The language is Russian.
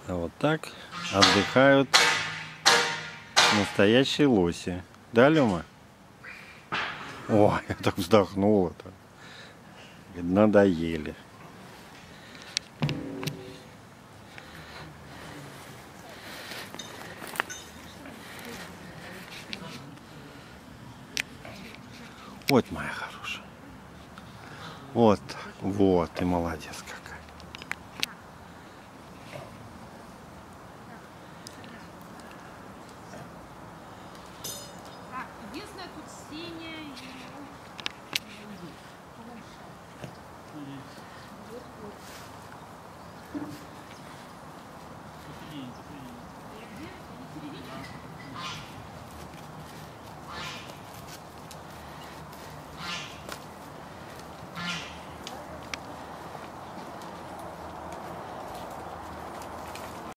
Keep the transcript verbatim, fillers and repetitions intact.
Вот так отдыхают настоящие лоси. Да, Лёма? Ой, я так вздохнул-то. Надоели. Вот моя хорошая. Вот, вот, ты молодец.